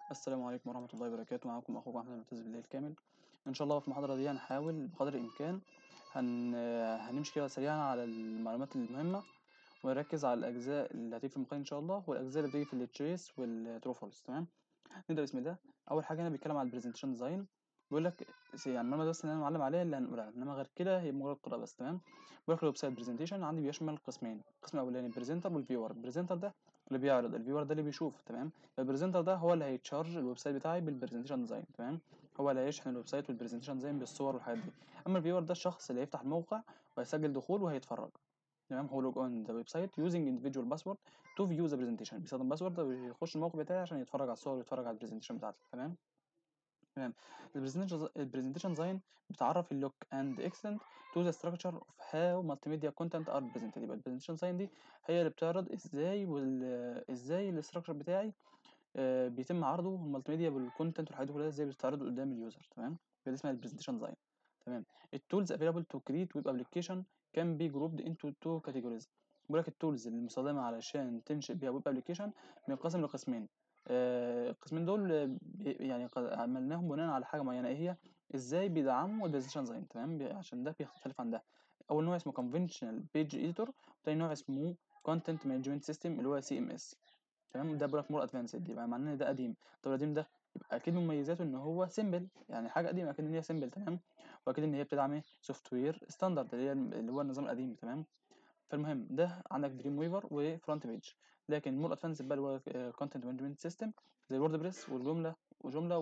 السلام عليكم ورحمة الله وبركاته. معاكم أخوكم أحمد المعتز بالليل كامل. إن شاء الله في المحاضرة دي هنحاول بقدر الإمكان هنمشي كده سريعا على المعلومات المهمة، ونركز على الأجزاء اللي هتيجي في المقال إن شاء الله، والأجزاء اللي بتيجي في التريس والتروفلز. تمام، نبدأ بسم الله. أول حاجة هنا بيتكلم على البرزنتيشن ديزاين. بيقول لك يعني المعلومة بس اللي أنا معلم عليها اللي هنقولها، إنما غير كده هي مجرد قراءة بس. تمام، بيقول لك الويب سايت برزنتيشن عندي بيشمل قسمين: القسم الأولاني البريزنتر والفيور. البريزنتر ده اللي بيعرض، الفيور ده اللي بيشوف. تمام، البريزنتر ده هو اللي هيتشارج الويب سايت بتاعي بالبرزنتيشن ديزاين. تمام، هو اللي هيشحن الويب سايت والبرزنتيشن ديزاين بالصور والحاجات دي. أما الفيور ده الشخص اللي هيفتح الموقع وهيسجل دخول وهيتفرج. تمام، هو لوج اون ذا ويب سايت يوزنج individual باسورد تو فيو ذا برزنتيشن، بيستخدم باسورد ويخش الموقع بتاعي عشان يتفرج على الصور ويتفرج على البرزنتيشن بتاعتي. تمام. تمام، البرزنتيشن ديزاين بتعرف اللوك اند اكستنت تو ذا ستراكشر اوف هاو مالتي ميديا كونتنت ار بريزنتد. يبقى البرزنتيشن ديزاين دي هي اللي بتعرض ازاي ازاي الاستراكشر بتاعي بيتم عرضه المالتي ميديا بالكونتنت والحاجات دي كلها ازاي بتتعرض قدام اليوزر. تمام، دي اسمها البرزنتيشن ديزاين. تمام، التولز افيلابل تو كريت ويب ابلكيشن كان بي جروبد انتو تو كاتيجوريز. بيقول لك التولز المستخدمه علشان تنشئ بيها ويب ابلكيشن بينقسم لقسمين. القسمين دول يعني عملناهم بناء على حاجه معينه، ايه هي؟ ازاي بيدعموا البرزنتيشن ديزاين. تمام، عشان ده بيختلف عن ده. اول نوع اسمه conventional page editor، وتاني نوع اسمه content management system اللي هو CMS. تمام، ده بيقول لك مور ادفانسد، يبقى معناه ان ده قديم. طب القديم ده يبقى اكيد مميزاته ان هو سيمبل، يعني حاجه قديمه اكيد ان هي سيمبل. تمام، واكيد ان هي بتدعم ايه؟ سوفت وير ستاندرد اللي هو النظام القديم. تمام، فالمهم ده عندك دريم ويفر وفرونت بيج. لكن مور ادفانسد بقى اللي هو كونتنت مانجمنت سيستم زي الورد بريس وجمله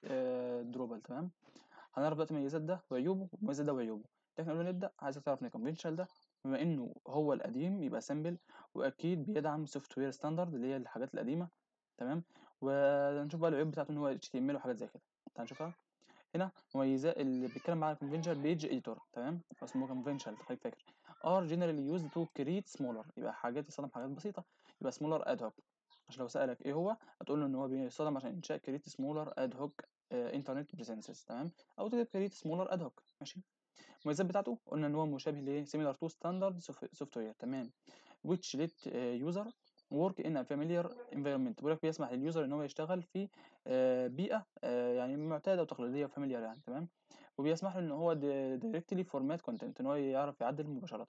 ودروبل. تمام، هنعرف دلوقتي مميزات ده وعيوبه ومميزات ده وعيوبه. لكن قبل ما نبدا عايزك تعرف ان الكونفنشال ده بما انه هو القديم يبقى سيمبل، واكيد بيدعم سوفت وير ستاندرد اللي هي الحاجات القديمه. تمام، ونشوف بقى العيوب بتاعته ان هو HTML وحاجات زي كده. تعال نشوفها. هنا مميزات اللي بيتكلم على conventional page editor. تمام، اسمه conventional خليك فاكر. are generally used to create smaller، يبقى حاجات يستخدم حاجات بسيطه، يبقى smaller ad hoc. عشان لو سألك ايه هو هتقول له ان هو بيستخدم عشان انشاء create smaller ad hoc internet presences. تمام، او تكتب create smaller ad hoc. ماشي، المميزات بتاعته قلنا ان هو مشابه ل similar to standard software. تمام، which let user work in a familiar environment. بيقول لك بيسمح لليوزر ان هو يشتغل في بيئه يعني معتاده وتقليديه وفاميليار يعني. تمام، وبيسمح له ان هو directly format content، ان هو يعرف يعدل مباشره.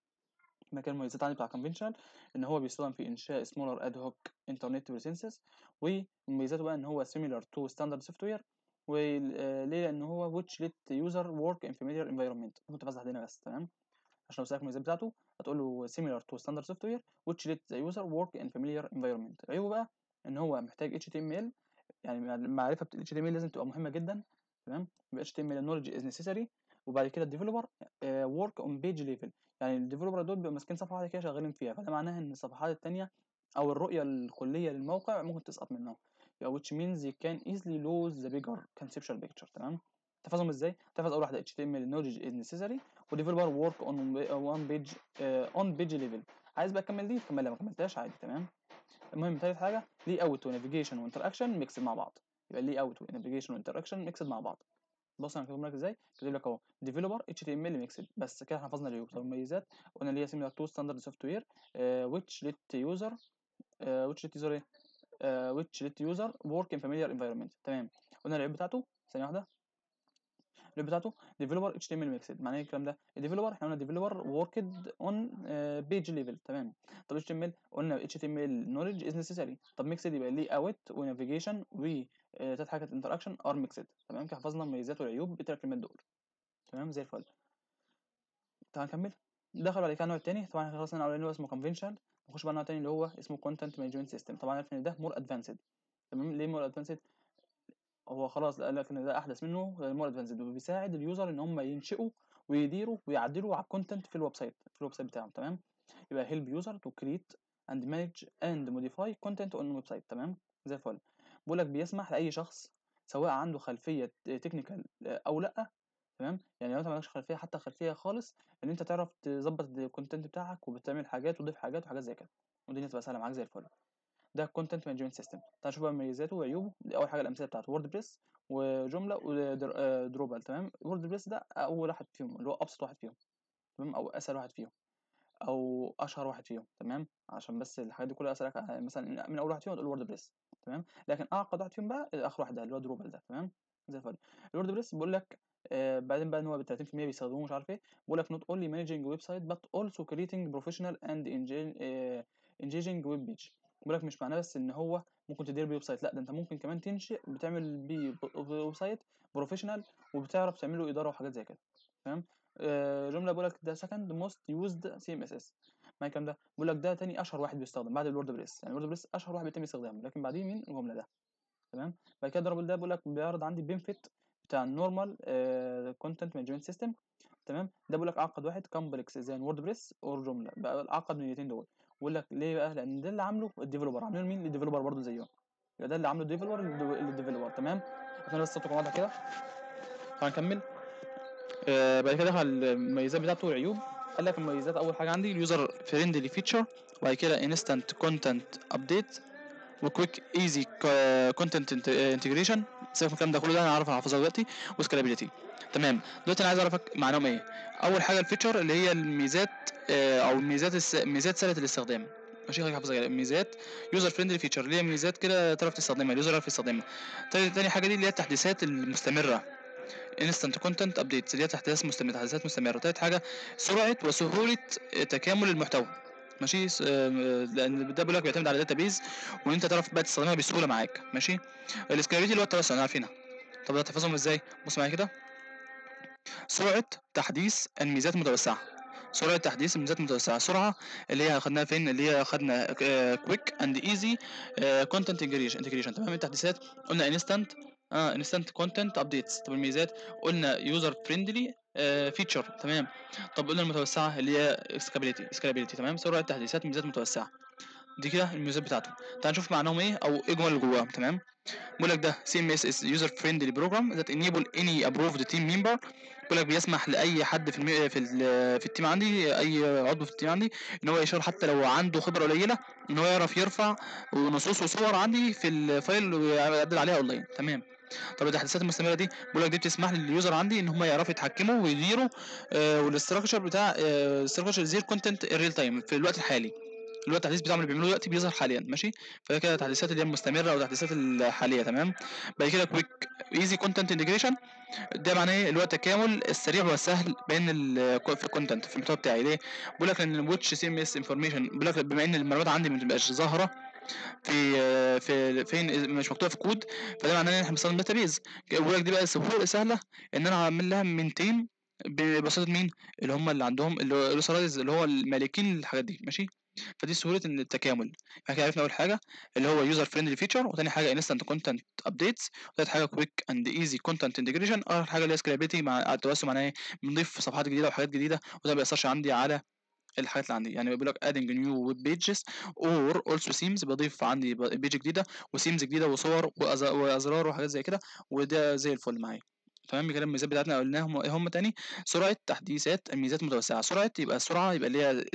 مكان المميزات عندي بتاع conventional ان هو بيستخدم في انشاء smaller ad hoc internet presences، ومميزاته بقى ان هو similar to standard software. وليه؟ لان هو which let user work in familiar environment. ممكن تفسح هنا بس. تمام، عشان لو سألك المميزات بتاعته هتقول له similar to standard software which let the user work in familiar environment. عيوبه بقى ان هو محتاج HTML، يعني المعرفه بتاع HTML لازم تبقى مهمه جدا. تمام، يبقى HTML knowledge is necessary. وبعد كده الديفلوبر work on page level، يعني الديفلوبر دول بيبقوا ماسكين صفحه واحده كده شغالين فيها، فده معناه ان الصفحات التانيه او الرؤيه الكليه للموقع ممكن تسقط منهم. يبقى which means you can easily lose the bigger conceptual picture. تمام، تحفظهم ازاي؟ تحفظ اول واحده HTML knowledge is necessary، وديفلوبر work on page on page level. عايز بقى تكمل دي تكملها، ما كملتهاش عادي. تمام، المهم تالت حاجه لي اوت ونافيجيشن وانتراكشن ميكسد مع بعض. يبقى لي اوت ونافيجيشن وانتراكشن ميكسد مع بعض. بص انا كاتب لك ازاي، كاتب لك اهو ديفلوبر HTML ميكسد بس كده. احنا حفظنا العيوب. طب المميزات قلنا اللي هي سيميلار تو ستاندرد سوفت وير which let user which let user ايه which let user work in familiar environment. تمام، قلنا العيوب بتاعته ثانيه واحده. اللي بتاعته ديفلوبر اتش تي ام ال ميكسد. معناه ايه الكلام ده؟ الديفلوبر احنا قلنا ديفلوبر وركد اون بيج ليفل. تمام، طب اتش تي ام ال قلنا اتش تي ام ال نولج از نيسيسري. طب ميكسد يبقى لي اوت ونافيجيشن و تلات حاجات انتراكشن ار ميكسد. تمام، كده حفظنا المميزات والعيوب بتاع الكلمات دول. تمام زي الفل. تعال نكمل. دخل بعد كده النوع التاني. طبعا احنا خلصنا الاولاني اللي هو اسمه conventional، نخش بقى النوع التاني اللي هو اسمه content management system. طبعا عرفنا ان ده مور ادفانسد. تمام، ليه مور ادفانسد؟ هو خلاص قال لك ان ده احدث منه مور ادفانسد، وبيساعد اليوزر ان هم ينشئوا ويديروا ويعدلوا على الكونتنت في الويب سايت بتاعهم. تمام، يبقى هيلب يوزر تو كريت اند مانج اند موديفاي كونتنت اون ويب سايت. تمام زي الفل. بيقول لك بيسمح لاي شخص سواء عنده خلفيه تكنيكال او لا. تمام، يعني لو انت ما عندكش خلفيه حتى خلفيه خالص، ان انت تعرف تظبط الكونتنت بتاعك وبتعمل حاجات وتضيف حاجات وحاجات زي كده، والدنيا تبقى سهله معاك زي الفل. ده الكونتنت مانجمنت سيستم. تعال نشوف بقى مميزاته وعيوبه. دي اول حاجه الامثله بتاعته وورد بريس وجمله ودروبال. تمام، وورد بريس ده اول واحد فيهم اللي هو ابسط واحد فيهم. تمام، او اسهل واحد فيهم او اشهر واحد فيهم. تمام، عشان بس الحاجات دي كلها اسالك مثلا من اول واحد فيهم تقول وورد بريس. تمام. لكن اعقد واحد فيهم بقى اخر واحد ده اللي هو دروبل ده. تمام زي الفل. الووردبريس بيقول لك بعدين بقى ان هو ب 30% بيستخدموه مش عارف ايه. بيقول لك not only managing website but also creating professional and engaging web page. بيقول لك مش معناه بس ان هو ممكن تدير بيه ويب سايت، لا ده انت ممكن كمان تنشئ بتعمل بيه ويب سايت بروفيشنال وبتعرف تعمل له اداره وحاجات زي كده. تمام. جمله بيقول لك ده second most used CMSS. ما الكلام ده بيقول لك ده تاني اشهر واحد بيستخدم بعد الووردبريس، يعني الووردبريس اشهر واحد بيتم استخدامه لكن بعديه مين؟ الجمله ده. تمام. بعد كده الدربل ده بيقول لك بيعرض عندي بنفيت بتاع النورمال كونتنت مانجمنت سيستم. تمام. ده بيقول لك اعقد واحد كومبلكس زي ووردبريس اور جمله بقى اعقد من الاثنين دول. بيقول لك ليه بقى؟ لان ده اللي عامله الديفلوبر، عاملين مين؟ الديفلوبر برضه زيهم. يبقى ده اللي عامله الديفلوبر. تمام. اتمنى بس صوتكم واضح كده. هنكمل. بعد كده دخل المميزات بتاعته والعيوب. قال لك المميزات اول حاجه عندي اليوزر فريندلي فيتشر، وبعد كده انستنت كونتنت ابديت، وكويك ايزي كونتنت انتجريشن. سيبك من الكلام ده كله، ده انا عارف احفظها دلوقتي. وسكالابيلتي. تمام. دلوقتي انا عايز اعرفك معناهم ايه. اول حاجه الفيتشر اللي هي الميزات او ميزات سهله الاستخدام. ماشي خليك حافظها كده. ميزات يوزر فريندلي فيتشر اللي هي ميزات كده تعرف تستخدمها، اليوزر يعرف يستخدمها. تاني حاجه دي اللي هي التحديثات المستمره، انستنت كونتنت ابديتس اللي هي تحديثات مستمره. تالت حاجه سرعه وسهوله تكامل المحتوى. ماشي. لان ده بيقول لك بيعتمد على داتابيز وان انت تعرف بقى تستخدمها بسهوله معاك. ماشي. السكيلابيلتي اللي هو التوسع عارفينها. طب ده تحفظهم ازاي؟ بص معايا كده. سرعه تحديث الميزات المتوسعه. سرعه تحديث الميزات المتوسعه. سرعه اللي هي خدناها فين؟ اللي هي خدنا كويك اند ايزي كونتنت انتجريشن. تمام. التحديثات قلنا انستنت كونتنت ابديتس. طب الميزات قلنا يوزر فريندلي فيتشر. تمام. طب قلنا المتوسعه اللي هي سكالابيلتي. تمام. سرعه تحديثات ميزات متوسعه. دي كده الميزات بتاعته. تعال نشوف معناهم ايه او ايه الجمل اللي جواهم. تمام. بيقول لك ده CMS is user friendly program that enable any approved team member. بيقول لك بيسمح لاي حد في التيم عندي، اي عضو في التيم عندي، ان هو يشتغل حتى لو عنده خبره قليله، ان هو يعرف يرفع نصوص وصور عندي في الفايل ويعدل عليها اونلاين. تمام. طب التحديثات المستمره دي بيقول لك دي بتسمح لليوزر عندي ان هم يعرفوا يتحكموا ويديروا والاستراكشر بتاع الاستراكشر زير كونتنت الريل تايم في الوقت الحالي. اللي هو التحديث بتاعهم اللي بيعملوه دلوقتي بيظهر حاليا. ماشي. فده كده التحديثات اللي هي المستمره او التحديثات الحاليه. تمام. بعد كده كويك ايزي كونتنت انتجريشن. ده معناه ايه؟ اللي هو التكامل السريع والسهل بين في الكونتنت في المحتوى بتاعي. ليه؟ بيقول لك ان واتش سي ام اس انفورميشن، بيقول لك بما ان المعلومات عندي ما بتبقاش ظاهره في فين، مش مكتوبه في كود، فده معناه ان احنا بنستخدم داتابيز. بيقول لك دي بقى سهله ان انا اعمل لها مينتين ببساطه. مين اللي هم اللي عندهم اللي هو المالكين للحاجات دي. ماشي. فدي سهوله ان التكامل. احنا كده عرفنا اول حاجه اللي هو يوزر فريندلي فيتشر، وثاني حاجه انستنت كونتنت ابديتس، وثالث حاجه كويك اند ايزي كونتنت انتجريشن، اخر حاجه اللي هي سكيلابيلتي مع التوسع. معناها ايه؟ بنضيف صفحات جديده وحاجات جديده وده ما بيأثرش عندي على الحاجات اللي عندي. يعني بيقول لك adding new web pages or also themes، بضيف عندي بيج جديده وسيمز جديده وصور وازرار وحاجات زي كده، وده زي الفل معايا. تمام. كده الميزات بتاعتنا قلناهم ايه هم تاني. سرعه تحديثات الميزات المتوسعه. سرعه يبقى السرعه يبقى اللي هي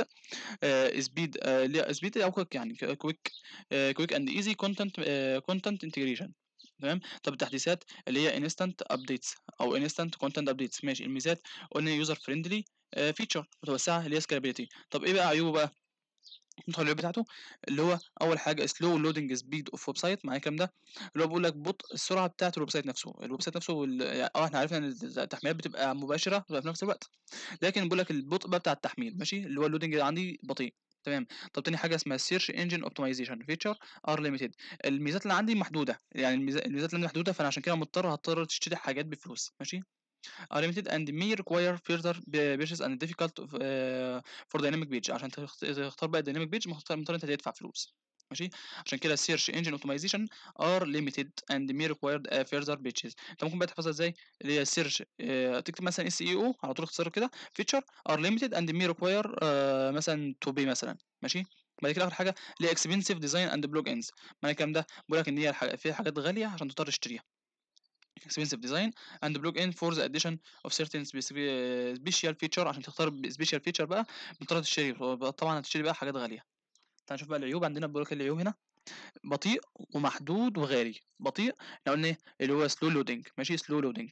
سبيد او كويك، يعني كويك اند ايزي كونتنت انتجريشن. تمام. طب التحديثات اللي هي انستنت ابديتس او انستنت كونتنت ابديتس. ماشي. الميزات قلنا يوزر فريندلي فيتشر متوسعه اللي هي سكيلابيلتي. طب ايه بقى عيوبه بقى؟ ندخل العيوب بتاعته. اللي هو اول حاجه سلو لودنج سبيد اوف ويب سايت. مع الكلام ده اللي هو بيقول لك بطء السرعه بتاعه الويب سايت نفسه. احنا عرفنا ان التحميلات بتبقى مباشره بتبقى في نفس الوقت، لكن بيقول لك البطء بقى بتاع التحميل. ماشي. اللي هو اللودنج عندي بطيء. تمام. طب تاني حاجه اسمها السيرش انجن اوبتمايزيشن فيتشر ار ليميتد. الميزات اللي عندي محدوده، يعني الميزات اللي عندي محدوده، فانا عشان كده هضطر تشتري حاجات بفلوس. ماشي. are limited and may require further purchase and difficult for dynamic page. عشان تختار بقى dynamic page مضطر انت تدفع فلوس. ماشي. عشان كده search engine optimization are limited and may require further pages. انت ممكن بقى تحفظها ازاي؟ اللي هي search تكتب مثلا SEO على طول اختصار كده feature are limited and may require مثلا to pay مثلا. ماشي. بعد كده اخر حاجه اللي هي expensive design and plug ins. معنى الكلام ده بيقول لك ان هي فيها حاجات غاليه عشان تضطر تشتريها. expensive design and plug in for the addition of certain special feature. عشان تختار special feature بقى مضطر تشتري، طبعا هتشتري بقى حاجات غاليه. تعال نشوف بقى العيوب. عندنا بيقول لك العيوب هنا بطيء ومحدود وغالي. بطيء احنا قلنا ايه؟ اللي هو سلو لودنج. ماشي. سلو لودنج.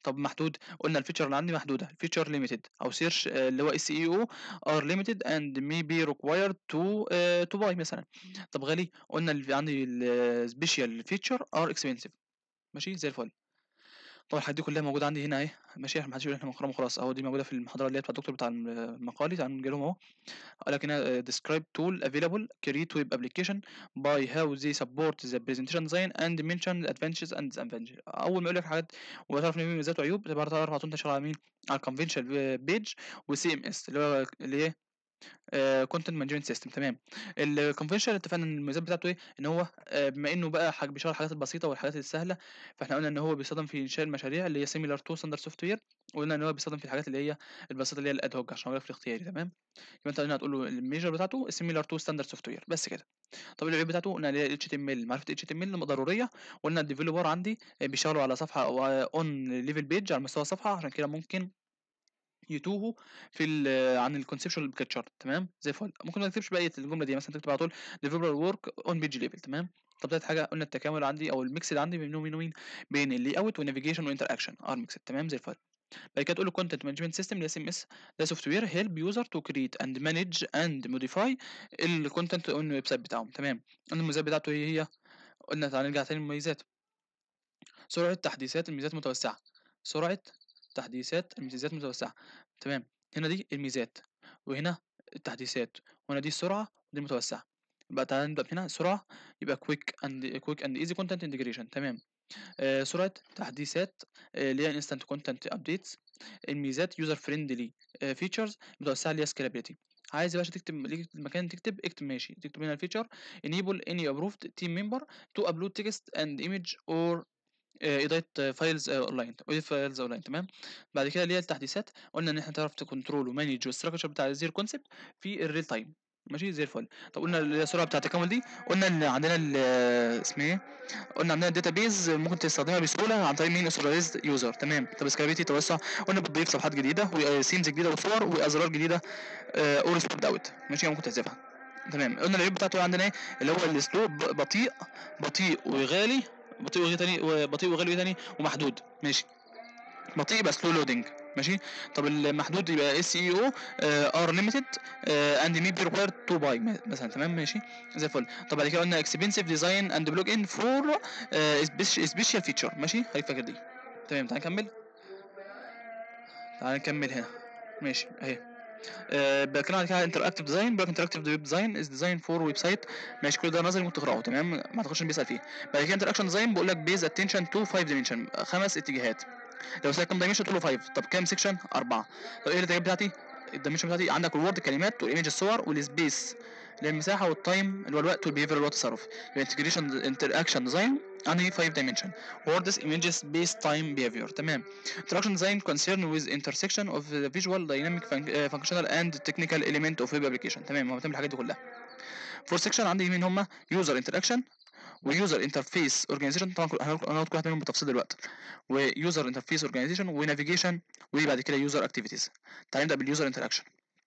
طب محدود، قلنا الفيتشر اللي عندي محدوده، الفيتشر ليميتد او سيرش اللي هو اس اي او ار ليميتد اند مي بي ريكوايرد تو باي مثلا. طب غالي، قلنا اللي عندي السبيشال فيتشر ار اكسبنسيف. ماشي زي الفل. طبعا الحاجات دي كلها موجوده عندي هنا اهي. ماشي، احنا محدش يقول احنا مقرأة وخلاص اهو، دي موجوده في المحاضره اللي هي بتاع الدكتور بتاع المقالي. تعالوا نجي لهم اهو. قال لك هنا describe tool available create web application by how they support the presentation design and mention the advantages and disadvantages. اول ما يقول لك حاجات وتعرف ان في مميزات وعيوب، تبقى تعرف على طول انت شغال على مين؟ على الكونفنشال بيج والسي ام اس اللي هو اللي هي كونتنت مانجمنت سيستم. تمام. الكونفنشال اتفقنا ان الميزات بتاعته ايه؟ ان هو بما انه بقى بيشتغل الحاجات البسيطه والحاجات السهله، فاحنا قلنا ان هو بيستخدم في انشاء المشاريع اللي هي سيميلار تو ستاندرد سوفت وير، وقلنا ان هو بيستخدم في الحاجات اللي هي البسيطه اللي هي الاد هوك عشان اغير في الاختياري. تمام. يبقى انت هنا هتقول له الميجر بتاعته سيميلار تو ستاندرد سوفت وير بس كده. طب العيوب بتاعته قلنا اللي هي اتش تي ام ال، معرفه اتش تي ام ال ضروريه. قلنا الديفلوبر عندي بيشتغلوا على صفحه او اون ليفل بيج على مستوى الصفحه، عشان كده ممكن يتوهوا في عن الكونسبشوال بيكتشر. تمام زي الفل. ممكن ما تكتبش بقيه الجمله دي، مثلا تكتب على طول ديفلوبر ورك اون بيج ليفل. تمام. طب تالت حاجه قلنا التكامل عندي او الميكس اللي عندي بين مين ومين؟ بين اللي اوت والنافيجيشن والانتر اكشن ار ميكس. تمام زي الفل. بعد كده تقول له كونتنت مانجمنت سيستم اللي اس ام اس، ده سوفت وير هيلب يوزر تو كريت اند مانج اند موديفاي الكونتنت اون الويب سايت بتاعهم. تمام. قلنا المميزات بتاعته هي قلنا تعالى نرجع تاني للمميزات. سرعه تحديثات الميزات متوسعه، سرعه تحديثات الميزات متوسعه. تمام. هنا دي الميزات، وهنا التحديثات، وهنا دي السرعه ودي المتوسعه. يبقى تعالى نبدا من هنا سرعه، يبقى كويك اند ايزي كونتنت انتجريشن. تمام. سرعه تحديثات اللي هي انستنت كونتنت ابديتس. الميزات يوزر فريندلي فيتشرز متوسعه اللي هي سكيلابيلتي. عايز يا باشا تكتب ليك المكان تكتب اكتب ماشي، تكتب هنا الفيتشر enable any approved team member to upload text and image or ايديت فايلز اونلاين، ايديت فايلز اونلاين. تمام. بعد كده اللي هي التحديثات، قلنا ان احنا تعرف تكنترول ومانج والستراكشر بتاع الزيرو كونسبت في الريل تايم. ماشي زي الفل. طب قلنا السرعه بتاعه التكامل دي، قلنا ان عندنا اسمه ايه، قلنا عندنا الداتابيز ممكن تستخدمها بسهوله عن طريق مين؟ اوثرايزد يوزر. تمام. طب سكيلابيلتي توسع، قلنا بتضيف صفحات جديده وسيمز جديده وصور وازرار جديده اور سبوت اوت. ماشي ممكن تحذفها. تمام. قلنا العيوب بتاعته عندنا ايه؟ اللي هو الاسلوب بطيء، بطيء وغالي، بطيء وغالي تاني، وبطيء وغالي تاني ومحدود. ماشي. بطيء يبقى سلو لودنج. ماشي. طب المحدود يبقى اس اي او ار ليميتد اند مي بي ريكوايرد تو باي مثلا. تمام ماشي زي الفل. طب بعد كده قلنا اكسبنسيف ديزاين اند بلوج ان فور سبيشال فيتشر. ماشي خليك فاكر دي. تمام. تعال نكمل، تعال نكمل هنا. ماشي اهي. بتكلم عن كده انتراكتيف ديزاين، بيقول لك انتراكتيف ويب ديزاين از ديزاين فور ويب سايت. ماشي كل ده نظري ممكن تقراه. تمام. ما تخش بيسال فيه. بعد كده انتراكشن ديزاين بيقول لك بيز اتنشن تو 5 دايمنشن، 5 اتجاهات. لو سالك كام دايمنشن تقول له 5. طب كام سيكشن؟ 4. طب ايه الاتجاهات بتاعتي؟ الدايمنشن بتاعتي عندك الوورد كلمات، والايمج الصور، والسبيس اللي هي المساحه، والتايم اللي هو الوقت، والبيهيفير اللي هو التصرف. يبقى انتجريشن انتراكشن ديزاين انهي 5 دايمنشن ووردز ايمجز سبيس تايم بيهيفير. تمام. interaction design concern with intersection of the visual dynamic functional and technical element of web application. تمام. هو بتعمل الحاجات دي كلها. فور سيكشن عندي مين هم؟ يوزر انتراكشن، ويوزر انترفيس اورجانيزيشن، طبعا هناخد كل واحد منهم بالتفصيل دلوقتي، ويوزر انترفيس اورجانيزيشن، ونافيجيشن، وبعد كده يوزر اكتيفيتيز. تعال نبدا باليوزر انتراكشن.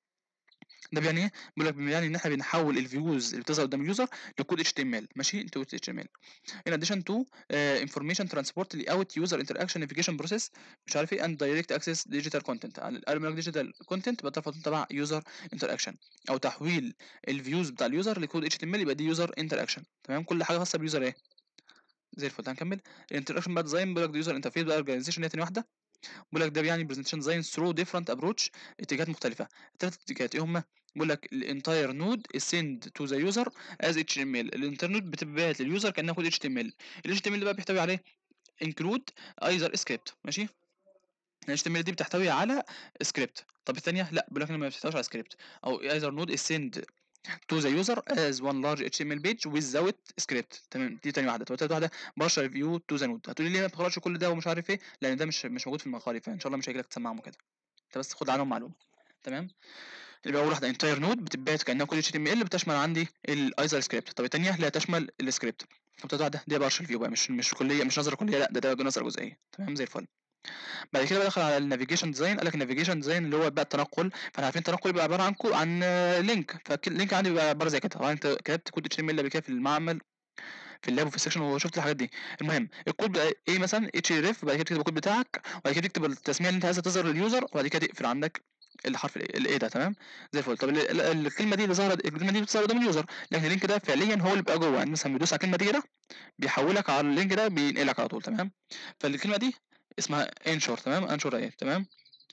ده يعني ايه؟ بيقول لك يعني ان احنا بنحول الفيوز اللي بتظهر قدام اليوزر لكود اتش تي ام ال. ماشي انت اتش ام ال in addition to information transport layout user interaction navigation process مش عارف ايه and direct access digital content. على digital content يبقى تبع user interaction، او تحويل الفيوز بتاع اليوزر لكود اتش تي ام ال يبقى دي user interaction. تمام. كل حاجه خاصه باليوزر ايه زي الفل. هنكمل الانتراكشن بقى ديزاين. بيقول لك يوزر انترفيس بقى اورجانيزيشن هي تاني واحده. بيقول لك ده يعني برزنتيشن ديزاين ثرو ديفرنت ابروتش، اتجاهات مختلفه. الثلاث اتجاهات ايه هم؟ بيقول لك الانتاير نود سند تو ذا يوزر از اتش ام ال، الانتر نود بتبعت لليوزر كانها كود اتش تي ام ال. الاتش تي ام ال بقى بيحتوي عليه انكلود ايزر سكريبت. ماشي. الاتش تي ام ال دي بتحتوي على سكريبت. طب الثانيه لا، بيقول لك ما بتحتويش على سكريبت، او ايزر نود سند to the user as one large HTML page without script. تمام. دي تاني واحده. تالت واحده partial view to the node. هتقولي ليه ما بتقراش كل ده ومش عارف ايه؟ لان ده مش موجود في المقال، فان شاء الله مش هيجي لك تسمعهم كده، انت بس خد عنهم معلومه. تمام. يبقى اول واحده انتاير نود بتتبعت كانها كود HTML بتشمل عندي الايزر سكريبت. طب الثانيه لا تشمل السكريبت. طب تالت واحده دي partial view بقى، مش كليه، مش نظره كليه، لا ده نظره جزئيه. تمام زي الفل. بعد كده بقى دخل على النافيجيشن ديزاين. قال لك النافيجيشن ديزاين اللي هو بقى التنقل. فاحنا عارفين التنقل بيبقى عباره عن لينك، فاللينك عندي بيبقى عباره زي كده. طبعا انت كتبت كود اتش ام ال قبل كده في المعمل في اللاب وفي السكشن وشفت الحاجات دي. المهم الكود بقى ايه مثلا اتش ريف، وبعد كده تكتب الكود بتاعك، وبعد كده تكتب التسميه اللي انت عايزها تظهر لليوزر، وبعد كده تقفل عندك الحرف الايه ده. تمام زي الفل. طب الكلمه دي اللي ظهرت، الكلمه دي بتظهر قدام اليوزر، لكن اللينك ده فعليا هو اللي بيبقى جوه، يعني مثلا بيدوس على الكلمه دي كده بيحولك على اللينك ده بينقلك على طول. تمام. فالكلمه دي اسمها انشور. تمام انشور ايه. تمام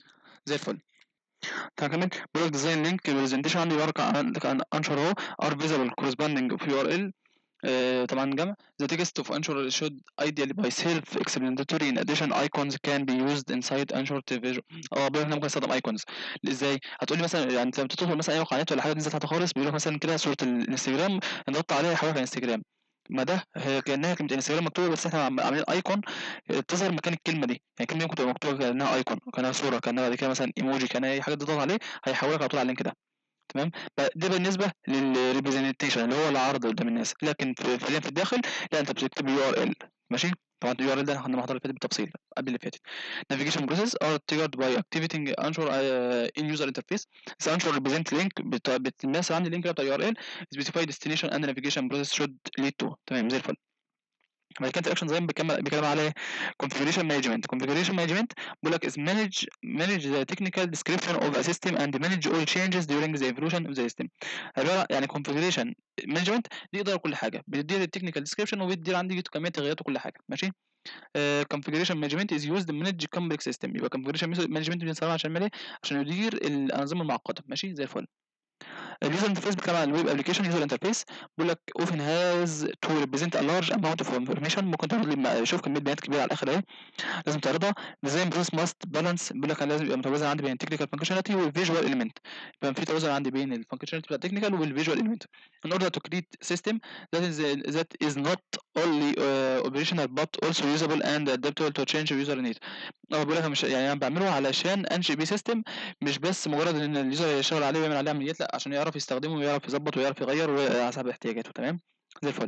زي الفل. كمان بيقول لك ديزاين لينك برزنتيشن عندي ورك عن انشر اهو ار فيزبل كورسبوندينج في يو ار ال. طبعا جمع the text of Anchor should ideally by self-explanatory in addition icons can be used inside Anchor television. بيقول لك احنا ممكن نستخدم ايكونز. ازاي؟ هتقول لي مثلا يعني لما تدخل مثلا اي قناه ولا حاجه تنزل تحت خالص بيقول لك مثلا كده صوره الانستجرام نضغط عليها يحولك على الانستجرام. ما ده هي كانها كلمه انستجرام مكتوبه، بس احنا عاملين ايكون تظهر مكان الكلمه دي. يعني الكلمه دي ممكن تبقى مكتوبه كانها ايكون، كانها صوره، كانها بعد كده مثلا ايموجي، كانها اي حاجه تضغط عليه هيحولك على طول على اللينك ده. تمام. ده بالنسبه للريبريزنتيشن اللي هو العرض قدام الناس، لكن فعليا في الداخل لا، انت بتكتب يو ار ال. ماشي. طبعا اليو ار ال ده احنا المحاضره اللي فاتت بالتفصيل قبل اللي فاتت. navigation process are triggered by activating Anchor in user interface. the Anchor represent link الناس عندي اللينك بتاع يو ار ال specify destination and navigation process should lead to. تمام زي الفل. بعد كده الاكشن ديزاين بيتكلم على ايه؟ configuration management بيقول لك is manage the technical description of a system and manage all changes during the evolution of the system. يعني configuration management دي اداره كل حاجه، بتدير التكنيكال description وبتدير عندي كميه تغييرات وكل حاجه. ماشي. configuration management is used to manage complex system. يبقى configuration management بنستخدمها عشان يعمل ايه؟ عشان يدير الانظمه المعقده. ماشي زي الفل. اليوزر انترفيس بيتكلم عن الويب ابلكيشن يوزر انترفيس. بيقول لك often has to represent a large amount of information. ممكن تعرض لي شوف كميه بيانات كبيره على الاخر اهي لازم تعرضها. ديزاين بروسيس ماست بالانس. بيقول لك لازم يبقى متوازن عندي بين التكنيكال فانكشناليتي والفيجوال اليمنت. يبقى في توازن عندي بين الفانكشناليتي بتاع التكنيكال والفيجوال اليمنت in order to create system that is not only operational but also usable and adaptable to change user needs. بيقول لك مش يعني انا بعمله علشان انشئ بيه سيستم، مش بس مجرد ان اليوزر يشتغل عليه ويعمل عليه عمليات، لا عشان يعرف يستخدمه ويعرف يظبط ويعرف يغير على حسب احتياجاته. تمام زي الفل.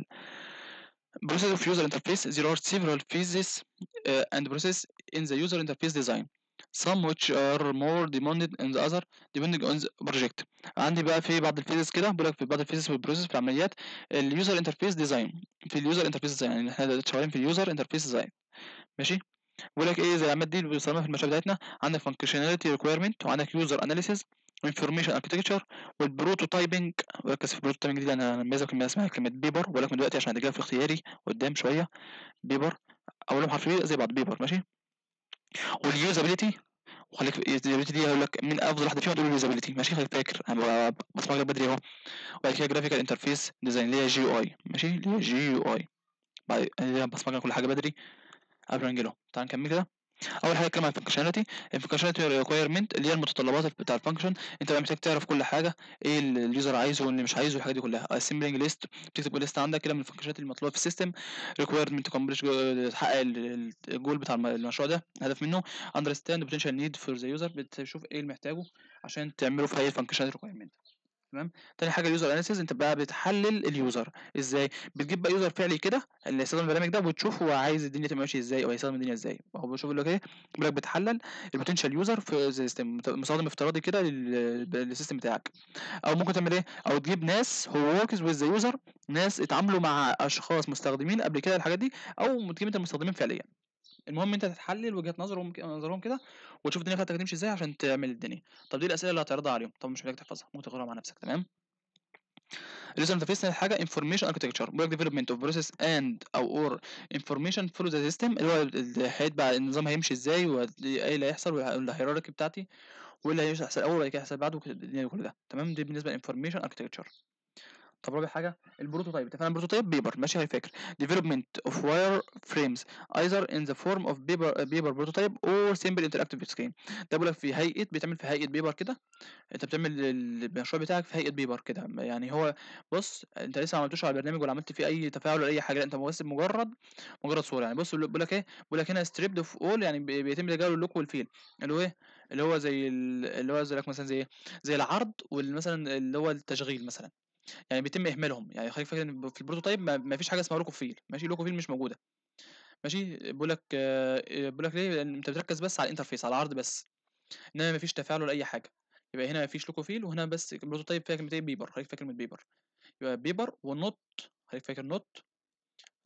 process of user interface there are several phases and process in the user interface design, some which are more demanded than the other depending on the project. عندي بقى في بعض الفيزز كده بقول لك في بعض الفيزز في البروسيس في العمليات اليوزر انترفيس ديزاين. في اليوزر انترفيس ديزاين يعني احنا دلوقتي شغالين في اليوزر انترفيس ديزاين. ماشي. بيقول لك ايه زي العلامات دي اللي بنستخدمها في المشاريع بتاعتنا. عندك فانكشناليتي ريكويرمنت، وعندك يوزر اناليسيز، وانفورميشن اركتكتشر، والبروتوتايبنج. ركز في البروتوتايبنج دي لان انا مميزه كلمه اسمها كلمه بيبر، بقول لك من دلوقتي عشان هتجيبها في اختياري قدام شويه. بيبر اولهم حرف بي زي بعض بيبر. ماشي. واليوزابيلتي، وخليك اليوزابيلتي دي هقول لك من افضل واحده فيهم تقول اليوزابيلتي. ماشي خليك فاكر انا بسمع لك بدري اهو. وبعد كده جرافيكال انترفيس ديزاين اللي هي جي يو اي. ماشي اللي هي جي يو اي. بعد بسمع لك كل حاجه بدري قبل ما نجيله. تعال نكمل كده. اول حاجه اتكلم عن الفانكشناليتي ريكويرمنت اللي هي المتطلبات بتاع الفانكشن. انت بقى محتاج تعرف كل حاجه ايه اللي اليوزر عايزه واللي مش عايزه الحاجات دي كلها. اسمبلنج ليست بتكتب ليست عندك كده من الفانكشناليتي المطلوبه في السيستم. ريكويرمنت كومبليش تحقق الجول بتاع المشروع ده الهدف منه. اندرستاند بوتنشال نيد فور ذا يوزر بتشوف ايه اللي محتاجه عشان تعمله في هي الفانكشناليتي ريكويرمنت. تمام. تاني حاجه اليوزر اناليسيز، انت بقى بتحلل اليوزر ازاي. بتجيب بقى يوزر فعلي كده اللي يستخدم البرنامج ده وتشوف هو عايز الدنيا تبقى ماشيه ازاي او هيستخدم الدنيا ازاي. هو بيشوف لك ايه، بيقول لك بتحلل البوتنشال يوزر في سيستم مستخدم افتراضي كده للسيستم بتاعك. او ممكن تعمل ايه، او تجيب ناس هو وركز ويز ذا يوزر، ناس اتعاملوا مع اشخاص مستخدمين قبل كده الحاجات دي، او تجيب انت المستخدمين فعليا. المهم انت تحلل وجهة نظرهم كده وتشوف الدنيا بتاعتك هتمشي ازاي عشان تعمل الدنيا. طب دي الاسئله اللي هتعرضها عليهم، طب مش محتاج تحفظها ممكن تقراها مع نفسك. تمام. اليوزر انترفيس ثاني حاجه انفورميشن اركتكتشر بيقول لك ديفلوبمنت اوف بروسيس اند او اور انفورميشن فولو ذا سيستم اللي هو هيتبع النظام هيمشي ازاي وايه اللي هيحصل والهيراركي بتاعتي وايه اللي هيحصل اول وبعد كده هيحصل بعده الدنيا كل ده. تمام. دي بالنسبه للانفورميشن اركتكتشر. طب رابع حاجه البروتوتايب. اتفقنا البروتوتايب بيبر. ماشي هي فاكر development of wire frames either in the form of paper prototype or simple interactive screen. ده بيقول لك في هيئه بيتعمل في هيئه بيبر كده. انت بتعمل المشروع بتاعك في هيئه بيبر كده. يعني هو بص انت لسه ما عملتوش على البرنامج ولا عملت فيه اي تفاعل ولا اي حاجه، لا انت بس مجرد صوره. يعني بص بيقول لك ايه، بيقول لك هنا ستريبد اوف اول يعني بيتم تجاهل اللوك والفيل اللي هو ايه، اللي هو زي اللي هو زي لك مثلا زي ايه، زي العرض والمثلا اللي هو التشغيل مثلا. يعني بيتم اهمالهم. يعني خليك فاكر ان في البروتوتايب ما فيش حاجه اسمها لوكو فيل. ماشي لوكو فيل مش موجوده. ماشي. بيقول لك ليه، لان انت بتركز بس على الانترفيس على العرض بس، انما ما فيش تفاعل ولا اي حاجه. يبقى هنا ما فيش لوكو فيل وهنا بس البروتوتايب فيها كلمتين بيبر. خليك فاكر كلمه بيبر. يبقى بيبر والنوت. خليك فاكر نوت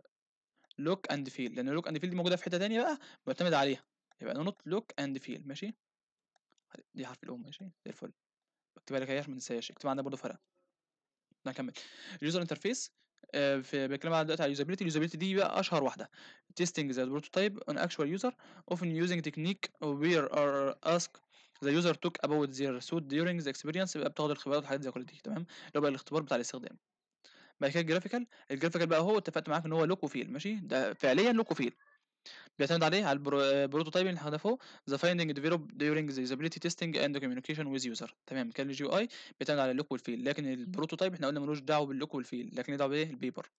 لوك اند فيل، لان لوك اند فيل دي موجوده في حته ثانيه بقى معتمد عليها، يبقى نوت لوك اند فيل. ماشي، دي حرف الام. ماشي زي الفل، اكتبها لك اهي عشان ما تنساش، اكتبها عندك برضه فرق. نكمل. اليوزر انترفيس، في بنتكلم على دلوقتي على اليوزابيلتي. اليوزابيلتي دي بقى اشهر واحده. testing the prototype on actual user often using technique where are ask the user talk about their suit during the experience. يبقى بتاخد الخبرات والحاجات زي كل دي. تمام، اللي هو بقى الاختبار بتاع الاستخدام. بعد كده الجرافيكال. الجرافيكال بقى هو اتفقت معاك ان هو لوك وفيل. ماشي، ده فعليا لوك وفيل، بيعتمد عليه على البروتوتايب اللي هدفه the finding developed during the usability testing and communication with user. تمام، كان الجي اي بيعتمد على اللوك والفيل، لكن البروتوتايب احنا قلنا ملوش دعوه باللوك والفيل، لكن دعوه بايه؟ البيبر.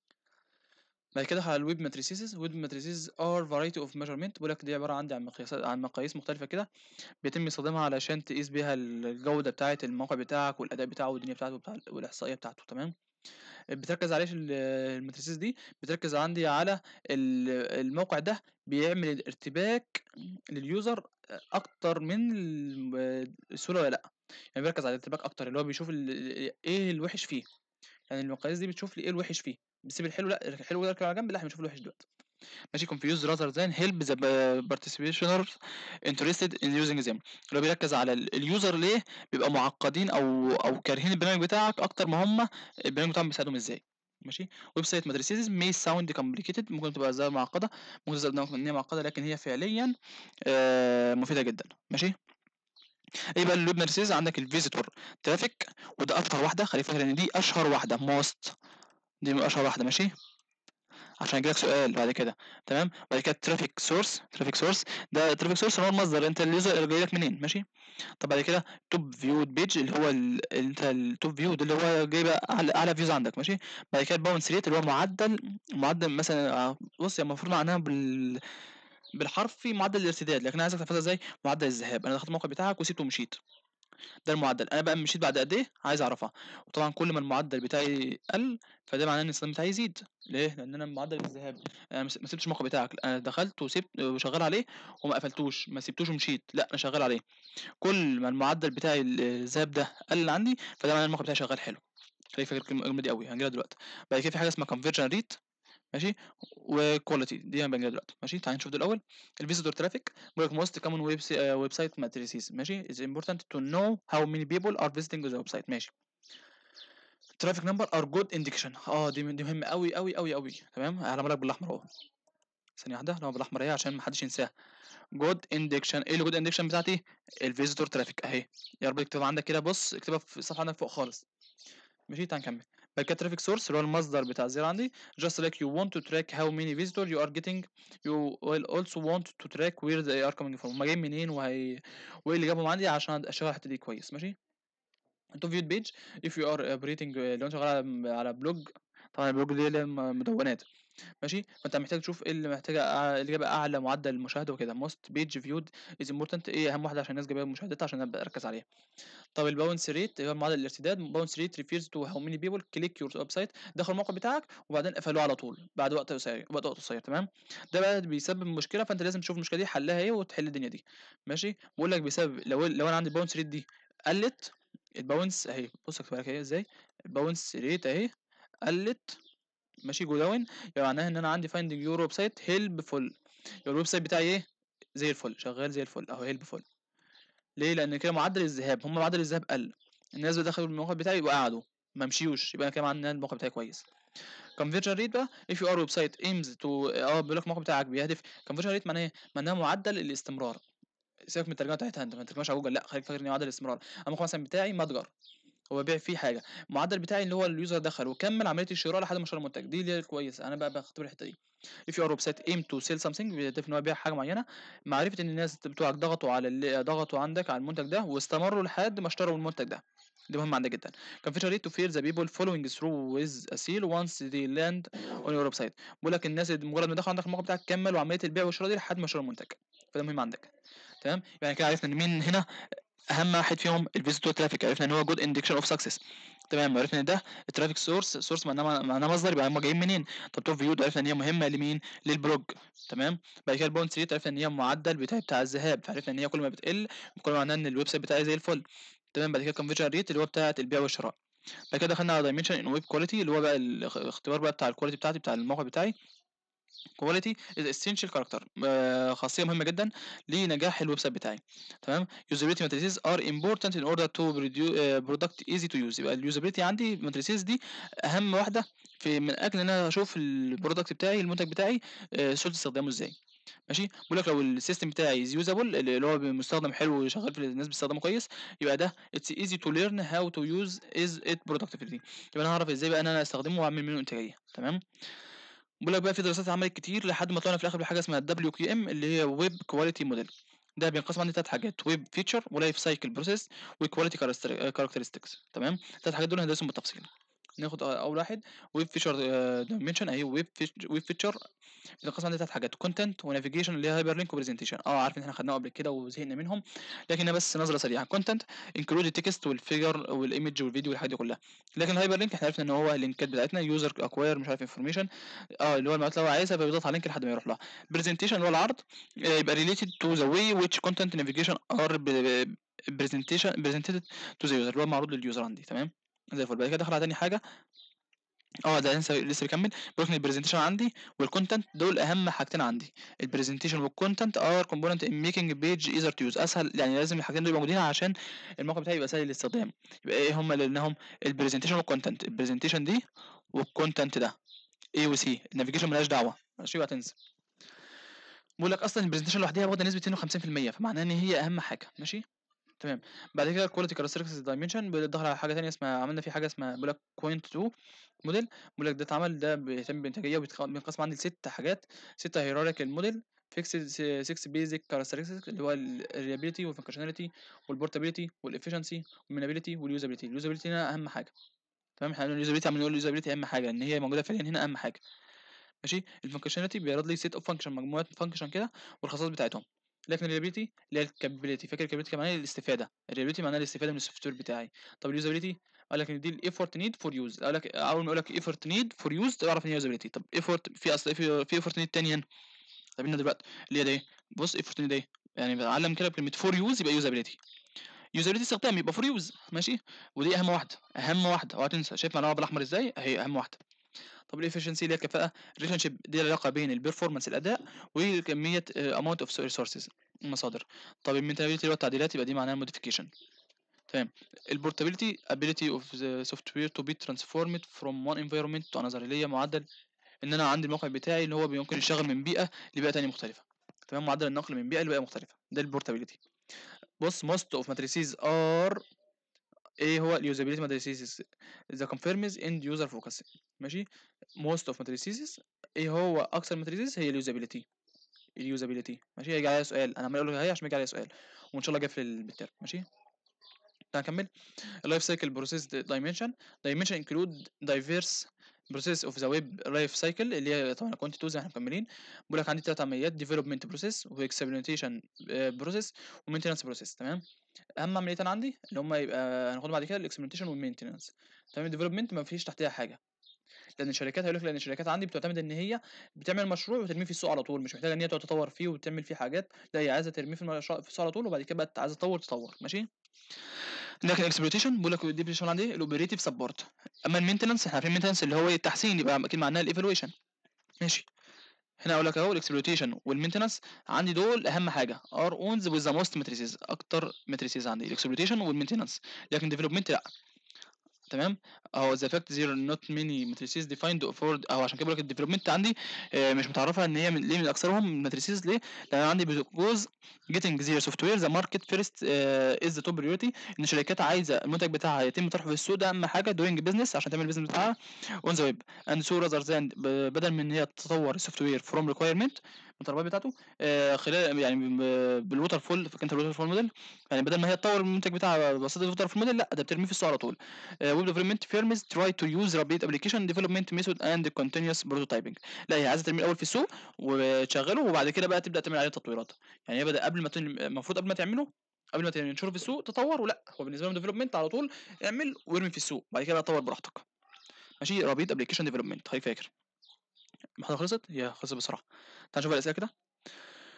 بعد كده على الويب ماتريسيز. ويب ماتريسيز ار فرايتي اوف ميجرمنت، بيقول لك دي عباره عن مقياسات، عن مقاييس مختلفه كده بيتم استخدامها علشان تقيس بيها الجوده بتاعه الموقع بتاعك والاداء بتاعه والدنيا بتاعته والاحصائيه بتاعته. تمام، بتركز عليه الماتريسيز دي، بتركز عندي على الموقع ده بيعمل الارتباك لليوزر اكتر من السهوله ولا لا. يعني بيركز على الارتباك اكتر، اللي هو بيشوف ايه الوحش فيه. يعني المقاييس دي بتشوف لي ايه الوحش فيه، بيسيب الحلو، لا الحلو ده يركن على جنب، لا احنا بنشوف الوحش دلوقتي. ماشي، confused rather than help the participants interested in using them. اللي هو بيركز على اليوزر ليه بيبقى معقدين او كارهين البرنامج بتاعك اكتر ما هم البرنامج بتاعهم بيساعدهم ازاي. ماشي، ويب سايت ماتريسيز may sound complicated، ممكن تبقى زي معقده، ممكن تظهر قدامك ان هي معقده، لكن هي فعليا مفيده جدا. ماشي، ايه بقى الويب ماتريسيز؟ عندك الفيزيتور ترافيك، وده اكتر واحده، خلي فاكر ان دي اشهر واحده، موست دي من اشهر واحده. ماشي، عشان يجيلك سؤال بعد كده. تمام، بعد كده ترافيك سورس. ترافيك سورس ده ترافيك سورس هو المصدر، انت اليوزر اللي جاي لك منين. ماشي، طب بعد كده توب فيو بيج، اللي هو انت التوب فيو ده اللي هو جايب اعلى فيوز عندك. ماشي، بعد كده الباونس ريت اللي هو معدل مثلا، بص هي المفروض معناها بالحرفي معدل الارتداد، لكن انا عايزك تحفظها ازاي؟ معدل الذهاب. انا دخلت الموقع بتاعك وسيبته ومشيت، ده المعدل. انا بقى مشيت بعد قد ايه عايز اعرفها. وطبعا كل ما المعدل بتاعي قل فده معناه ان الاستخدام بتاعي يزيد. ليه؟ لان انا معدل الذهاب، انا ما سبتش الموقع بتاعك، انا دخلت وسبت وشغال عليه وما قفلتوش، ما سبتوش ومشيت، لا انا شغال عليه. كل ما المعدل بتاعي الذهاب ده قل عندي فده معناه ان الموقع بتاعي شغال حلو. خليك فاكر الكلمه دي قوي، هنجيلها دلوقتي. بعد كده في حاجه اسمها conversion rate. ماشي، وكواليتي دي هنبقى نجيلها دلوقتي. ماشي، تعال نشوف ده الاول. الفيزيتور ترافيك بيقول لك most common ويب سايت ماتريسيز. ماشي، it's important to know how many people are visiting the website. ماشي، ترافيك نمبر ار جود انديكيشن. دي مهمه قوي قوي قوي قوي. تمام، هعلمها لك بالاحمر اهو، ثانيه واحده، هعلمها بالاحمر اهي عشان ما حدش ينساها. جود اندكشن، ايه اللي جود اندكشن بتاعتي؟ الفيزيتور ترافيك اهي، يا رب اكتبها عندك كده، بص اكتبها في الصفحه عندك فوق خالص. ماشي، تعال نكمل. بعد كده traffic source اللي هو المصدر بتاع الزر عندي. just like you want to track how many visitors you are getting, you will also want to track where they are coming from. هما جايين منين وايه اللي جابهم عندي عشان اشغل الحته دي كويس. ماشي، تو فيو بيج if you are operating، لو انت شغال على بلوج، طبعا البلوج دي اللي هي المدونات. ماشي، فانت محتاج تشوف ايه اللي محتاجه اللي جاب اعلى معدل مشاهده وكده. most page viewed is important، ايه اهم واحده عشان الناس جايبه مشاهدتها عشان ابدا اركز عليها. طب الباونس ريت هو معدل الارتداد. باونس ريت ريفيرز تو هاو ماني بيبل كليك يور ويب سايت، دخلوا الموقع بتاعك وبعدين قفلوه على طول بعد وقت قصير، تمام. ده بقى بيسبب مشكله، فانت لازم تشوف المشكله دي حلها ايه وتحل الدنيا دي. ماشي، بقول لك بسبب لو انا عندي الباونس ريت دي قلت، الباونس اهي، بص اكتبها لك اهي ازاي. الباونس ريت اهي قلت، ماشي، جو داون، يبقى معناها ان انا عندي فايندنج يور ويب سايت هيلب فول. يبقى الويب سايت بتاعي ايه؟ زي الفل، شغال زي الفل اهو، هيلب فول. ليه؟ لان كده معدل الذهاب، هم معدل الذهاب قل، الناس اللي دخلوا الموقع بتاعي وقعدوا ما مشيوش، يبقى انا كده معناه ان الموقع بتاعي كويس. conversion rate بقى if your website aims to، بيقول لك الموقع بتاعك بيهدف. conversion rate معناه ايه؟ معناه معدل الاستمرار. سيبك من الترجمه بتاعتها، انت ما ترجمهاش على جوجل، لا خليك فاكر ان معدل الاستمرار. انا الموقع مثلا بتاعي متجر، هو بيبيع فيه حاجه، المعدل بتاعي اللي هو اليوزر دخل وكمل عمليه الشراء لحد ما شرى المنتج، دي اللي هي الكويسه، انا بقى بختبر الحته دي. if your website aim to sell something، بيهدف ان هو يبيع حاجه معينه. معرفه ان الناس بتوعك ضغطوا على ضغطوا عندك على المنتج ده واستمروا لحد ما اشتروا المنتج ده، دي مهمه عندك جدا. كان في rate to fear the people following through with a sale once they land on your website. بيقول لك الناس اللي مجرد ما دخلوا عندك الموقع بتاعك كملوا عمليه البيع والشراء دي لحد ما اشتروا المنتج، فده مهم عندك. تمام، يعني كده عرفنا ان مين هنا اهم واحد فيهم الفيزيتور ترافيك، عرفنا ان هو جود اندكشن اوف سكسس. تمام، عرفنا ان ده الترافيك سورس معناه مصدر، يبقى هم جايين منين. طب توب فيو عرفنا ان هي مهمه لمين؟ للبلوج. تمام، بعد كده الباونس ريت عرفنا ان هي معدل بتاع الذهاب، فعرفنا ان هي كل ما بتقل كل ما معناه ان الويب سايت بتاعي زي الفل. تمام، بعد كده الكونفرجن ريت اللي هو بتاعه البيع والشراء. بعد كده دخلنا على دايمنشن ان ويب كواليتي اللي هو بقى الاختبار بقى بتاع الكواليتي بتاعتي بتاع الموقع بتاعي. quality is essential character، خاصيه مهمه جدا لنجاح الويب سايت بتاعي. تمام. usability matrices are important in order to product easy to use. يبقى اليوزابيلتي عندي matrices دي اهم واحده من اجل ان انا اشوف البرودكت بتاعي، المنتج بتاعي سهوله استخدامه ازاي. ماشي. بيقول لك لو السيستم بتاعي يوزابل، اللي هو مستخدم حلو وشغال في الناس بتستخدمه كويس، يبقى ده اتس ايزي تو ليرن هاو تو يوز از ات برودكتيفلي. يبقى انا هعرف ازاي بقى ان انا استخدمه واعمل منه انتاجيه. تمام. بيقول لك بقى في دراسات اتعملت كتير لحد ما طلعنا في الاخر بحاجه اسمها الدبليو كيو ام، اللي هي ويب كواليتي موديل. ده بينقسم عندي 3 حاجات: ويب فيتشر، ولايف سايكل بروسيس، وكواليتي كاركترستكس. تمام. ال3 حاجات دول هندرسهم بالتفصيل. ناخد اول واحد ويب فيتشر دايمنشن اهي. ويب فيتشر بتنقسم عندي 3 حاجات: كونتنت ونافيجيشن اللي هي هايبر لينك وبرزنتيشن. عارف ان احنا خدناهم قبل كده وزهقنا منهم، لكن انا بس نظره سريعه. كونتنت انكلود التكست والفيجر والايمج والفيديو والحاجات دي كلها. لكن الهايبر لينك احنا عرفنا ان هو اللينكات بتاعتنا يوزر اكواير مش عارف انفورميشن، اللي هو المعلومات اللي هو عايزها فبيضغط على اللينك لحد ما يروح لها. برزنتيشن اللي هو العرض، يبقى related to the way which content navigation are presented to the user، اللي هو معروض لليوزر عندي. تمام زي الفل. بعد كده دخل على تاني حاجه، ده لسه بيكمل. بيقول لك البرزنتيشن عندي والكونتنت دول اهم حاجتين عندي. البرزنتيشن والكونتنت ار كومبوننت ان ميكينج بيج ايزر تو يوز، اسهل يعني لازم الحاجتين دول موجودين عشان الموقع بتاعي يبقى سهل الاستخدام. يبقى ايه هم اللي قلناهم؟ البرزنتيشن والكونتنت. البرزنتيشن دي والكونتنت ده اي وسي. النافيجيشن مالهاش دعوه، ماشي بقى تنسى. بيقول لك اصلا البرزنتيشن لوحدها واخده نسبه 52%، فمعناه ان هي اهم حاجه. ماشي تمام. بعد كده الكواليتي كاركترستكس دايمنشن بيدخل على حاجه ثانيه اسمها، عملنا في حاجه اسمها بيقول لك كوينت 2 موديل. بيقول لك ده اتعمل، ده بيهتم بالانتاجيه وبينقسم عندي لست حاجات، 6 هيراريكال موديل فيكس 6 بيزك كاركترستكس، اللي هو الريابيليتي والفانكشناليتي والبورتابيلتي والافشنسي والمينابيلتي واليوزابيلتي. اليوزابيلتي هنا اهم حاجه. تمام. احنا اليوزابيلتي عمالين نقول اليوزابيلتي اهم حاجه ان هي موجوده فعليا، هنا اهم حاجه. ماشي. الفانكشناليتي بيعرض لي سيت اوف فانكشن، مجموعه فانكشن كده والخصائص بتاعتهم. لكن الريلابيلتي اللي هي الكابابيلتي، فاكر الكابابيلتي معناها الاستفاده، الريلابيلتي معناها الاستفاده من السوفت وير بتاعي. طب اليوزابيلتي قال لك ان دي الايفورت نيد فور يوز. قال لك اول ما يقول لك ايفورت نيد فور يوز تعرف ان هي يوزابيلتي. طب ايفورت في اصل في ايفورت نيد تاني هنا. طب لنا دلوقتي اللي هي ده ايه؟ بص ايفورت نيد ايه؟ يعني بتعلم كده بكلمه فور يوز يبقى يوزابيلتي. يوزابيلتي استخدام يبقى فور يوز. ماشي. ودي اهم واحده، اهم واحده اوعى تنسى. شايف معناها بالاحمر ازاي؟ هي اهم واحده. طب الافشنسي اللي هي الكفاءه، ريليشن شيب دي العلاقه بين البرفورمانس الاداء وكميه اماونت اوف ريسورسز المصادر. طب المينتابيلتي اللي هو التعديلات، يبقى دي معناها موديفيكيشن. تمام. البورتابيلتي ability of the software to be transformed from one environment to another، اللي هي معدل ان انا عندي الموقع بتاعي اللي هو ممكن يشتغل من بيئه لبيئه تانية مختلفه. تمام. معدل النقل من بيئه لبيئه مختلفه، ده البورتابيلتي. بص most of matrices are، ايه هو اليوزابيلتي ماتريسيس؟ ذا كونفيرمز اند يوزر فوكس. ماشي. موست اوف ماتريسيس، ايه هو اكثر ماتريسيس؟ هي اليوزابيلتي. ماشي. هيجي عليها سؤال، انا عمال اقول لك هي عشان يجي عليها سؤال، وان شاء الله جاي في البتاع. ماشي. تعال نكمل. اللايف سايكل بروسيس دايمنشن انكلود دايفيرس بروسيس اوف ذا ويب لايف سايكل، اللي هي طبعا كنت تو زي احنا مكملين. بقول لك عندي 3 عمليات: ديفلوبمنت بروسيس واكسبيرمنتيشن بروسيس ومينتنس بروسيس. تمام. اهم عمليتين عندي اللي هم يبقى هناخدهم بعد كده الاكسبيرمنتيشن والمينتنس. تمام. الديفلوبمنت ما فيش تحتها حاجه، لان الشركات هيقول لك، لان الشركات عندي بتعتمد ان هي بتعمل مشروع وترميه في السوق على طول، مش محتاجه ان هي تقعد تطور فيه وتعمل فيه حاجات. لا، هي عايزه ترميه في السوق على طول، وبعد كده بقى عايزه تطور. ماشي. لكن الاكسبلويتيشن بيقول لك دي بتشتغل عندي الاوبريتيف سبورت. اما المينتنس احنا عارفين المينتنس اللي هو التحسين، يبقى اكيد معناها الايفالويشن. ماشي. هنا اقول لك اهو الاكسبلويتيشن والمينتنس عندي دول اهم حاجه، ار اونز وذ ذا موست ماتريسز، اكتر ماتريسز عندي الاكسبلويتيشن والمينتنس. لكن ديفلوبمنت لا. تمام. اهو ذا فاكت زيرو نوت ميني ماتريسيز ديفايند فور، او عشان كده بقول لك الديفلوبمنت عندي مش متعرفه ان هي ليه من اكثرهم ماتريسيز. ليه؟ لان عندي جوز جيتنج زيرو سوفت وير ذا ماركت فيرست از ذا توب بريورتي، ان الشركات عايزه المنتج بتاعها يتم طرحه في السوق، ده اهم حاجه دوينج بزنس عشان تعمل البيزنس بتاعها اون ذا ويب اند سو راذر ذان، بدل من ان هي تطور السوفت وير فروم ريكويرمنت من الطلبات بتاعته خلال يعني بالووتر فول. فكانت الووتر فول موديل، يعني بدل ما هي تطور المنتج بتاعها بواسطه الووتر فول موديل، لا ده بترميه في السوق على طول. ويب ديفلوبمنت فيرمز تراي تو يوز رابيد ابلكيشن ديفلوبمنت ميثود اند كونتينوس بروتوتايبنج. لا، هي عايزه ترميه الاول في السوق وتشغله، وبعد كده بقى تبدا تعمل عليه تطويرات. يعني هي بدا قبل ما المفروض قبل ما تعمله، قبل ما تنشره في السوق تطور. ولا هو بالنسبه لهم ديفلوبمنت على طول اعمل وارمي في السوق، بعد كده بقى طور براحتك. ماشي. رابيد ابلكيشن ديفلوبمنت، خليك فاكر. المحاضره خلصت، هي خلصت بسرعه. تعال نشوف الاسئله كده.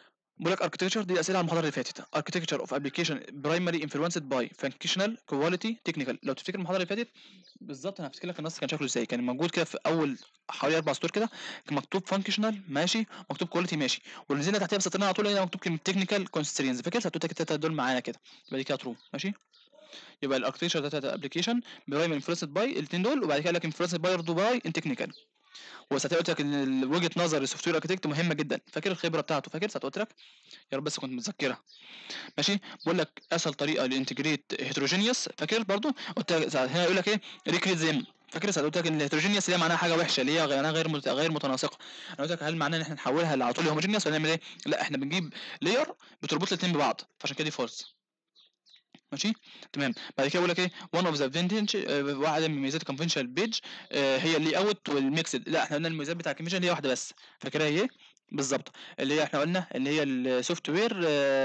بيقول لك اركتكتشر دي اسئله على المحاضره اللي فاتت. اركتكتشر اوف ابلكيشن برايمري انفلونسد باي فانكشنال كواليتي تكنيكال. لو تفتكر المحاضره اللي فاتت بالظبط انا هفتكر لك النص كان شكله ازاي. كان موجود كده في اول حوالي 4 سطور كده، كان مكتوب فانكشنال ماشي، مكتوب كواليتي ماشي، ونزلنا تحتها بسطرين على طول هنا مكتوب كلمه تكنيكال كونسترينز. فاكر هتقول التلاته دول معانا كده، يبقى دي كده ترو ماشي. يبقى الاركتكتشر بتاعت الابلكيشن برايمري انفلونسد باي الاثنين دول، وبعد كده لك انفلونسد باي برضه باي ان تكنيكال. وساعتها قلت لك ان وجهه نظر السوفت وير اركتكت مهمه جدا. فاكر الخبره بتاعته؟ فاكر ساعتها قلت لك؟ يا رب بس كنت متذكرها ماشي. بيقول لك اسهل طريقه لانتجريت هيتروجينيوس. فاكر برضو قلت لك هنا يقول لك ايه؟ ريكريت زيم. فاكر ساعتها قلت لك ان الهيتروجينيوس اللي هي معناها حاجه وحشه، اللي هي معناها غير متناسقه. انا قلت لك هل معناه ان احنا نحولها على طول هوموجينيوس ولا نعمل ايه؟ لا احنا بنجيب لاير بتربط الاثنين ببعض، فعشان كده دي فولس ماشي. تمام. بعد كده بيقول لك ايه؟ one of the advantage واحده من مميزات الكونفشنال بيج هي اللي اوت والميكسد. لا احنا قلنا المميزات بتاع الكونفشنال هي واحده بس. فاكرها ايه بالظبط؟ اللي هي احنا قلنا اللي هي السوفت وير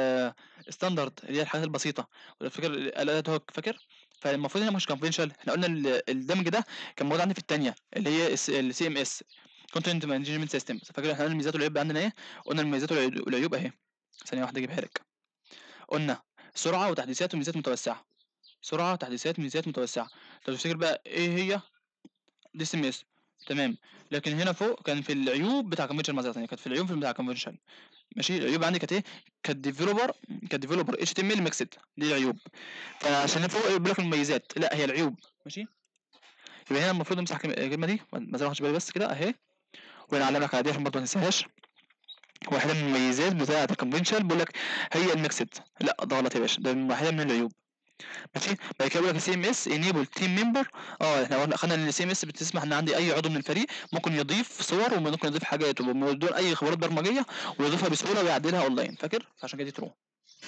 ستاندرد، اللي هي الحاجات البسيطه. فاكر الاداه هوك؟ فاكر؟ فالمفروض هنا مش كونفشنال. احنا قلنا الدمج ده كان موجود عندي في الثانيه اللي هي السي ام اس كونتنت مانجمنت سيستم. فاكر احنا قلنا الميزات والعيوب عندنا ايه؟ قلنا الميزات والعيوب اهي. ثانيه واحده اجيبها لك. قلنا سرعه وتحديثات وميزات متوسعه. سرعه تحديثات ميزات متوسعه. طب تفتكر بقى ايه هي؟ دي سي ام اس. تمام. لكن هنا فوق كان في العيوب بتاع كونفشن مزرعه ثانيه، كانت في العيوب بتاع كونفشن ماشي. العيوب عندي كانت ايه؟ كانت ديفلوبر اتش تي ام ال ميكسد، دي العيوب. فعشان فوق يقول لك المميزات، لا هي العيوب ماشي. يبقى هنا المفروض نمسح الكلمه دي ما خدش بالي بس كده اهي، ونعلم لك على دي عشان برضه ما تنساهاش. واحده من المميزات بتاعه الكونفشن بيقول لك هي الميكسد، لا ده غلط يا باشا، ده واحده من العيوب ماشي. بعد كده بيقول لك السي ام اس انيبل تيم ممبر. احنا خدنا ان السي ام اس بتسمح ان عندي اي عضو من الفريق ممكن يضيف صور وممكن يضيف حاجات بدون اي خبرات برمجيه، ويضيفها بسهوله ويعدلها اونلاين. فاكر؟ فعشان كده دي ترو.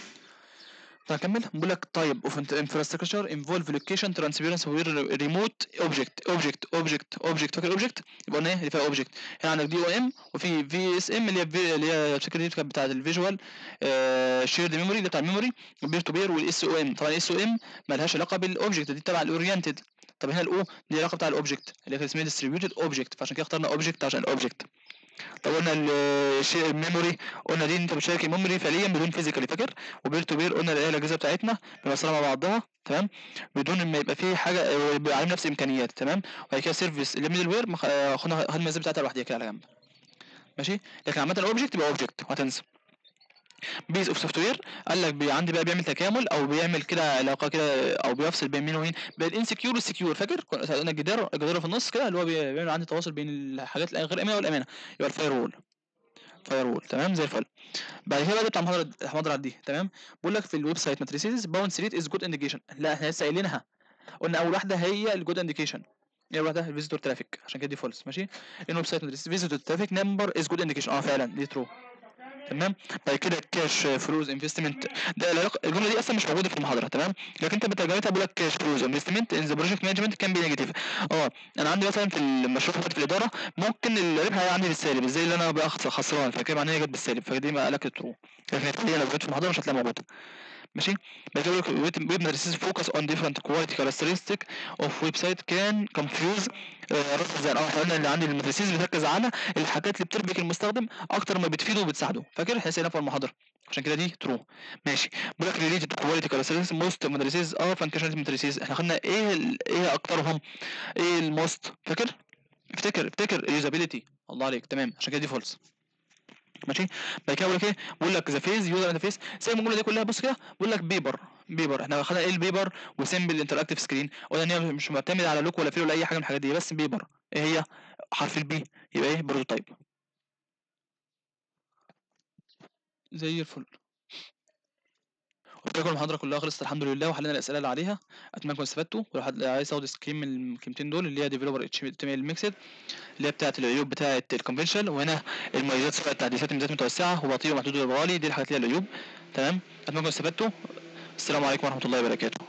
فهنكمل. بيقول لك تايب اوف انفراستراكشر انفولف لوكيشن ترانسبيرنس وير ريموت اوبجكت. فاكر اوبجكت؟ يبقى قلنا ايه اللي فيها اوبجكت؟ هنا عندك دي او ام وفي في اس ام اللي هي الفكره دي كانت بتاعت الفيجوال شيرد ميموري اللي بتاع الميموري بير تو بير. والاس او ام طبعا الاس او ام مالهاش علاقه بالاوبجكت، دي تبع الاورينتد. طب هنا الاو دي علاقه بتاع الاوبجكت اللي كانت اسمها ديستريبيوتد اوبجكت، فعشان كده اخترنا اوبجكت عشان الاوبجكت. طب قلنا الميموري، قلنا دي انت بتشارك الميموري فعليا بدون فيزيكالي. فاكر؟ وبير تو بير قلنا الايه الاجهزه بتاعتنا بنوصلها مع بعضها تمام، بدون ما يبقى فيه حاجه يبقى عليهم نفس الامكانيات تمام. وبعد كده سيرفيس الميدل وير خدنا الميزه بتاعتها لوحدها كده على جنب ماشي. لكن عامه الاوبجكت يبقى اوبجكت وهتنسى. بيز اوف سوفت وير قال لك عندي بقى بيعمل تكامل او بيعمل كده علاقه كده او بيفصل بين مين ومين، بين الانسكيور والسكيور. فاكر قلنا الجدار في النص كده اللي هو بيعمل عندي تواصل بين الحاجات الغير امنه والامنه، يبقى الفاير وول تمام زي الفل. بعد كده بقى بتاع المحاضره دي تمام. بقول لك في الويب سايت ماتريسيز باونس ريت از جود انديكيشن. لا احنا لسه قايلينها، قلنا اول واحده هي الجود انديكيشن، هي واحده الفيزيتور ترافيك، عشان كده دي فولس ماشي. ان ويب سايت ماتريسيز فيزيتور ترافيك نمبر از جود انديكيشن، فعلا دي ترو تمام. بعد كده كاش فلوز انفستمنت، ده الجمله دي اصلا مش موجوده في المحاضره تمام، لكن انت بترجمتها بقول لك كاش فلوز انفستمنت ان ذا بروجكت مانجمنت كان بي نيجاتيف. انا عندي مثلا في المشروع بتاعتي في الاداره ممكن الربح عندي بالسالب، ازاي اللي انا بقى خسران، فكده معناها جت بالسالب، فدي ما قالك ترو. لكن هي لو جت في المحاضره مش هتلاقيها موجوده ماشي. بعد كده بيقول لك ويب ماتريسيز فوكس اون ديفرنت كواليتي كاركترستيك اوف ويب سايت كان كونفيوز راس زي احنا قلنا ان عندي الماتريسيز بتركز على الحاجات اللي بتربك المستخدم اكتر ما بتفيده وبتساعده. فاكر احنا سالنا في المحاضره، عشان كده دي ترو ماشي. بيقول لك ريليتد كواليتي كاركترستيك موست ماتريسيز فانكشنال ماتريسيز، احنا خدنا ايه ايه اكترهم؟ ايه الموست؟ فاكر؟ افتكر اليوزابيلتي، الله عليك تمام، عشان كده دي فولس ماشي. بعد كده بقول لك ايه؟ بقول لك ذا فيز يوزر انترفيس، سيب الجمله دي كلها بص كده. بقول لك بيبر احنا خدنا ايه البيبر؟ وسيمبل انتراكتيف سكرين، قلنا ان هي مش معتمد على لوك ولا فيل ولا اي حاجه من الحاجات دي، بس بيبر ايه هي؟ حرف البي، يبقى ايه؟ بروتوتايب زي الفل. وكده المحاضره كلها خلصت الحمد لله، وحلينا الاسئله اللي عليها. اتمنى تكونوا استفدتوا. ولو حد عايز ياخد سكرين من الكلمتين دول اللي هي ديفلوبر اتش تي ام ال ميكسد اللي هي بتاعه العيوب بتاعه الكونفشنال، وهنا المميزات سواء التحديثات الميزات متوسعه وبطيء ومحدود وغالي، دي الحاجات اللي هي العيوب تمام. اتمنى تكونوا استفدتوا. السلام عليكم ورحمه الله وبركاته.